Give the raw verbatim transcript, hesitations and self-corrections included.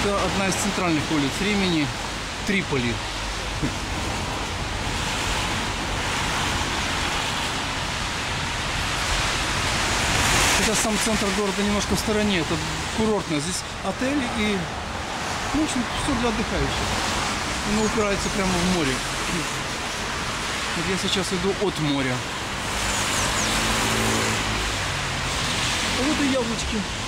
Это одна из центральных улиц Римени, Триполи. Хотя сам центр города немножко в стороне, это курортно. Здесь отель и, ну, в общем, все для отдыхающих. Оно упирается прямо в море. Вот я сейчас иду от моря. А вот и яблочки.